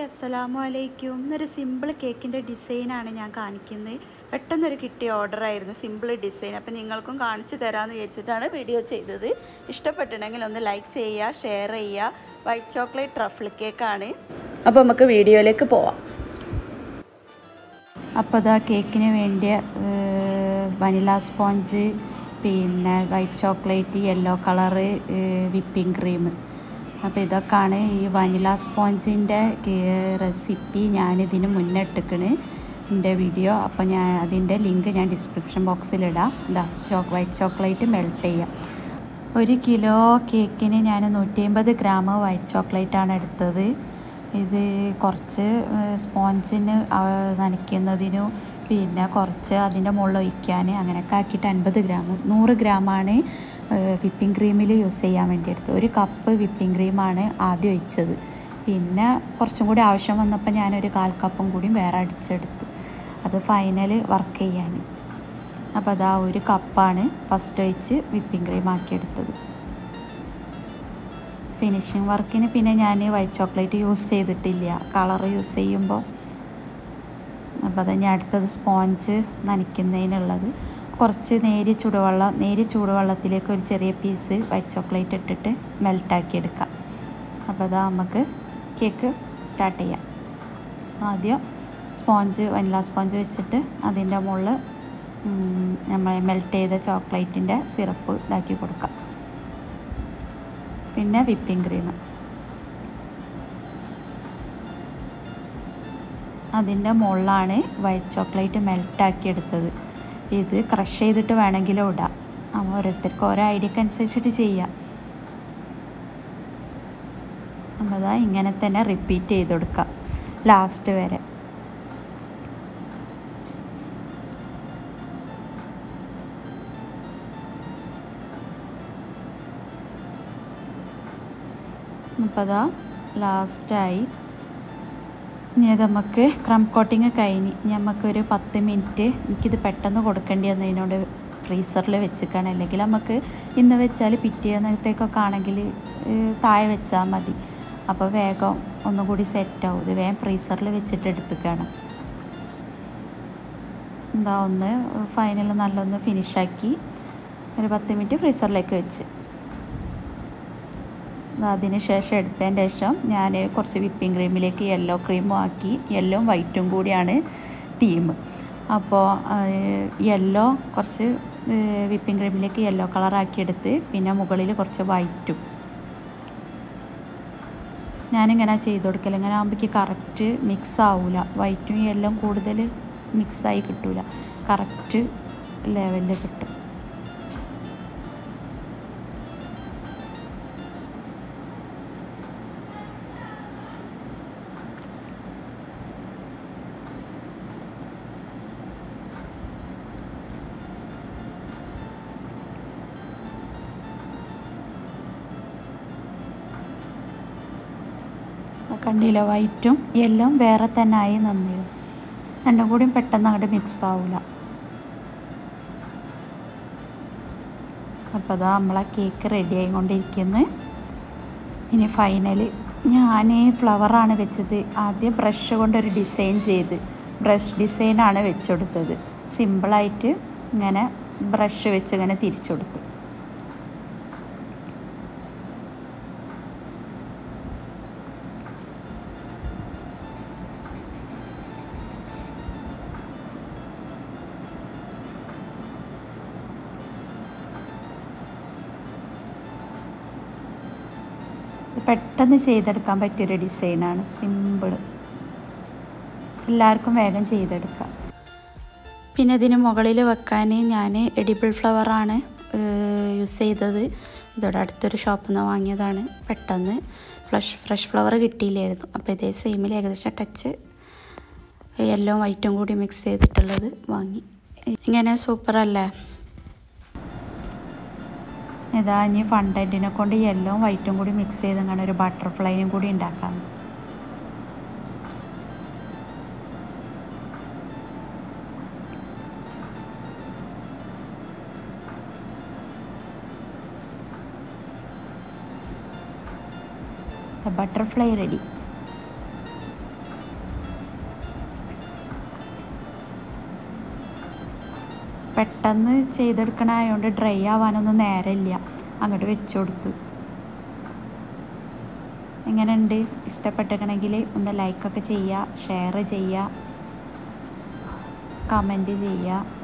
Hi അസ്സലാമു അലൈക്കും. ഇന്നൊരു സിമ്പിൾ കേക്കിൻ്റെ ഡിസൈനാണ് ഞാൻ കാണിക്കുന്നത്. പെട്ടെന്നൊരു കിട്ടിയ ഓർഡറായിരുന്നു, സിമ്പിൾ ഡിസൈൻ. അപ്പോൾ നിങ്ങൾക്കും കാണിച്ചു തരാമെന്ന് വിചാരിച്ചിട്ടാണ് വീഡിയോ ചെയ്തത്. ഇഷ്ടപ്പെട്ടിട്ടുണ്ടെങ്കിൽ ഒന്ന് ലൈക്ക് ചെയ്യുക, ഷെയർ ചെയ്യുക. വൈറ്റ് ചോക്ലേറ്റ് ട്രഫിൾ കേക്കാണ്. അപ്പോൾ നമുക്ക് വീഡിയോയിലേക്ക് പോവാം. അപ്പോൾ ഇതാ കേക്കിന് വേണ്ടിയ വനില സ്പോഞ്ച്, പിന്നെ white chocolate, yellow colour, whipping cream. അപ്പോൾ ഇതൊക്കെയാണ് ഈ വനില സ്പോഞ്ചിൻ്റെ റെസിപ്പി. ഞാനിതിന് മുന്നേ ഇട്ടിക്കണ് എൻ്റെ വീഡിയോ. അപ്പോൾ അതിൻ്റെ ലിങ്ക് ഞാൻ ഡിസ്ക്രിപ്ഷൻ ബോക്സിലിടാം. ഇതാ വൈറ്റ് ചോക്ലേറ്റ് മെൽറ്റ് ചെയ്യാം. 1 കിലോ കേക്കിന് ഞാൻ 150 ഗ്രാം വൈറ്റ് ചോക്ലേറ്റാണ് എടുത്തത്. ഇത് കുറച്ച് സ്പോഞ്ചിന് നനയ്ക്കുന്നതിനും പിന്നെ കുറച്ച് അതിൻ്റെ മുകളിൽ ഒഴിക്കാൻ അങ്ങനെയൊക്കെ ആക്കിയിട്ട് 50 ഗ്രാം. 100 ഗ്രാമാണ് വിപ്പിംഗ് ക്രീമിൽ യൂസ് ചെയ്യാൻ വേണ്ടി എടുത്തത്. 1 കപ്പ് വിപ്പിംഗ് ക്രീമാണ് ആദ്യം ഒഴിച്ചത്. പിന്നെ കുറച്ചും കൂടി ആവശ്യം വന്നപ്പോൾ ഞാനൊരു 1/4 കപ്പും കൂടി വേറെ അടിച്ചെടുത്ത്, അത് ഫൈനൽ വർക്ക് ചെയ്യാൻ. അപ്പോൾ അതാ 1 കപ്പാണ് ഫസ്റ്റ് ഒഴിച്ച് വിപ്പിംഗ് ക്രീം ആക്കിയെടുത്തത്. ഫിനിഷിങ് വർക്കിന് പിന്നെ ഞാൻ വൈറ്റ് ചോക്ലേറ്റ് യൂസ് ചെയ്തിട്ടില്ല, കളർ യൂസ് ചെയ്യുമ്പോൾ. അപ്പോൾ അത് ഞാൻ അടുത്തത് സ്പോഞ്ച് നനയ്ക്കുന്നതിനുള്ളത് കുറച്ച് നേരിയ ചൂടുവെള്ളത്തിലേക്ക് ഒരു ചെറിയ പീസ് വൈറ്റ് ചോക്ലേറ്റ് ഇട്ടിട്ട് മെൽറ്റാക്കി എടുക്കാം. അപ്പോൾ അതാ നമുക്ക് കേക്ക് സ്റ്റാർട്ട് ചെയ്യാം. ആദ്യം വനില സ്പോഞ്ച് വെച്ചിട്ട് അതിൻ്റെ മുകളിൽ നമ്മൾ മെൽറ്റ് ചെയ്ത ചോക്ലേറ്റിൻ്റെ സിറപ്പ് ഇതാക്കി കൊടുക്കാം. പിന്നെ വിപ്പിംഗ് ക്രീം, അതിൻ്റെ മുകളിലാണ് വൈറ്റ് ചോക്ലേറ്റ് മെൽറ്റാക്കി എടുത്തത്. ഇത് ക്രഷ് ചെയ്തിട്ട് വേണമെങ്കിലും ഇടാം, ഓരോരുത്തർക്ക് ഓരോ ഐഡിയക്ക് അനുസരിച്ചിട്ട് ചെയ്യാം. അപ്പോൾ അതാ ഇങ്ങനെ തന്നെ റിപ്പീറ്റ് ചെയ്ത് കൊടുക്കാം ലാസ്റ്റ് വരെ. അപ്പോൾ അതാ ലാസ്റ്റായി. ഇനി അത് നമുക്ക് ക്രം കോട്ടിങ് കഴിഞ്ഞ് നമുക്കൊരു 10 മിനിറ്റ്, എനിക്കിത് പെട്ടെന്ന് കൊടുക്കേണ്ടി വന്നതിനോട് ഫ്രീസറിൽ വെച്ചിരിക്കണം. അല്ലെങ്കിൽ നമുക്ക് ഇന്ന് വെച്ചാൽ പിറ്റേന്നത്തേക്കൊക്കെ ആണെങ്കിൽ താഴെ വെച്ചാൽ മതി. അപ്പോൾ വേഗം ഒന്നുകൂടി സെറ്റാവും. ഇത് വേഗം ഫ്രീസറിൽ വെച്ചിട്ട് എടുത്തിക്കണം. എന്താ ഒന്ന് ഫൈനൽ നല്ലൊന്ന് ഫിനിഷാക്കി ഒരു 10 മിനിറ്റ് ഫ്രീസറിലേക്ക് വെച്ച്. അതിന് ശേഷം എടുത്തതിന് ശേഷം ഞാൻ കുറച്ച് വിപ്പിംഗ് ക്രീമിലേക്ക് യെല്ലോ ക്രീമും ആക്കി. യെല്ലോയും വൈറ്റും കൂടിയാണ് തീം. അപ്പോൾ യെല്ലോ കുറച്ച് വിപ്പിംഗ് ക്രീമിലേക്ക് യെല്ലോ കളറാക്കിയെടുത്ത് പിന്നെ മുകളിൽ കുറച്ച് വൈറ്റും ഞാനിങ്ങനെ ചെയ്ത് കൊടുക്കൽ. ഇങ്ങനെ ആകുമ്പോഴേക്ക് കറക്റ്റ് മിക്സ് ആവില്ല, വൈറ്റും യെല്ലോയും കൂടുതൽ മിക്സായി കിട്ടില്ല, കറക്റ്റ് ലെവലിൽ കിട്ടും. കണ്ടില്ല, വൈറ്റും യെല്ലോയും വേറെ തന്നെ ആയി നന്നില്ല, രണ്ടും കൂടിയും പെട്ടെന്ന് അങ്ങോട്ട് മിക്സ് ആവില്ല. അപ്പോൾ അതാ നമ്മളെ കേക്ക് റെഡി ആയിക്കൊണ്ടിരിക്കുന്നത്. ഇനി ഫൈനൽ ഞാൻ ഫ്ലവറാണ് വെച്ചത്. ആദ്യം ബ്രഷ് കൊണ്ടൊരു ഡിസൈൻ ചെയ്ത് ബ്രഷ് ഡിസൈനാണ് വെച്ച് കൊടുത്തത്. സിമ്പിളായിട്ട് ഇങ്ങനെ ബ്രഷ് വെച്ച് ഇങ്ങനെ തിരിച്ചു കൊടുത്തു. പെട്ടെന്ന് ചെയ്തെടുക്കാൻ പറ്റിയൊരു ഡിസൈനാണ്, സിമ്പിൾ, എല്ലാവർക്കും വേഗം ചെയ്തെടുക്കാം. പിന്നെ ഇതിന് മുകളിൽ വെക്കാൻ ഞാൻ എഡിബിൾ ഫ്ലവറാണ് യൂസ് ചെയ്തത്. ഇതോടെ അടുത്തൊരു ഷോപ്പിൽ നിന്ന് വാങ്ങിയതാണ്. പെട്ടെന്ന് ഫ്രഷ് ഫ്ലവർ കിട്ടിയില്ലായിരുന്നു. അപ്പോൾ ഇതേ സെയിമിൽ ഏകദേശം ടച്ച് യെല്ലോ വൈറ്റും കൂടി മിക്സ് ചെയ്തിട്ടുള്ളത് വാങ്ങി. ഇങ്ങനെ സൂപ്പറല്ലേ? ഇതാ ഇനി ഫണ്ടൻറ്റിനെ കൊണ്ട് യെല്ലോവും വൈറ്റും കൂടി മിക്സ് ചെയ്ത് അങ്ങനെ ഒരു ബട്ടർഫ്ലൈനും കൂടി ഉണ്ടാക്കാം. The butterfly ready. പെട്ടെന്ന് ചെയ്തെടുക്കണായതുകൊണ്ട് ഡ്രൈ ആവാനൊന്നും നേരമില്ല. അങ്ങോട്ട് വെച്ച് കൊടുത്ത്. എങ്ങനെയുണ്ട്? ഇഷ്ടപ്പെട്ടിട്ടുണ്ടെങ്കിൽ ഒന്ന് ലൈക്കൊക്കെ ചെയ്യുക, ഷെയർ ചെയ്യുക, കമൻറ്റ് ചെയ്യുക.